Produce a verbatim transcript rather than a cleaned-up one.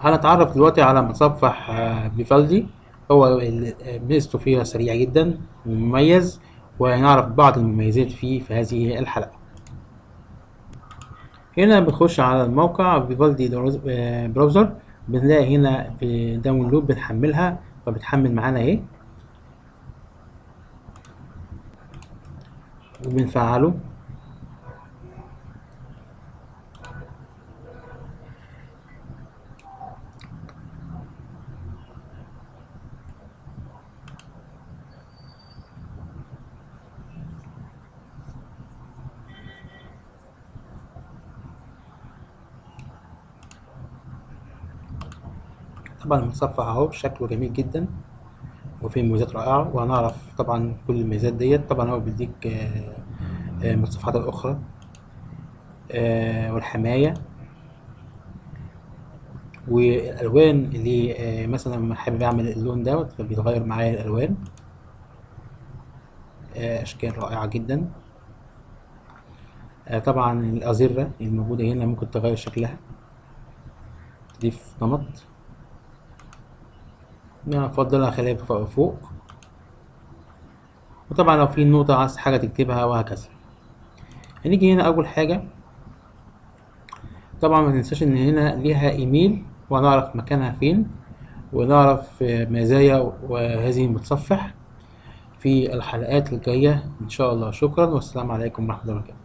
هنتعرف دلوقتي على متصفح آه، فيفالدي. هو ال- آه، ميزته فيها سريع جدا ومميز، وهنعرف بعض المميزات فيه في هذه الحلقة. هنا بنخش على الموقع فيفالدي دروز- آه، براوزر. بنلاقي هنا في داونلود بنحملها، فبتحمل معانا اهي وبنفعله. طبعا المتصفح اهو شكله جميل جدا وفيه مميزات رائعة، وهنعرف طبعا كل المميزات ديت. طبعا هو بيديك آه، آه، المتصفحات الأخرى آه، والحماية والألوان اللي آه، مثلا لما حابب أعمل اللون دوت فبيتغير معايا الألوان. آه، أشكال رائعة جدا. آه، طبعا الأزرة الموجودة هنا ممكن تغير شكلها، تضيف نمط. أنا أفضل أخليها فوق فوق. وطبعا لو في نقطة عايز حاجة تكتبها وهكذا. هنيجي هنا أول حاجة، طبعا ما ننساش إن هنا ليها إيميل وهنعرف مكانها فين، ونعرف آه، مزايا وهذه المتصفح في الحلقات الجاية إن شاء الله. شكرا والسلام عليكم ورحمة الله وبركاته.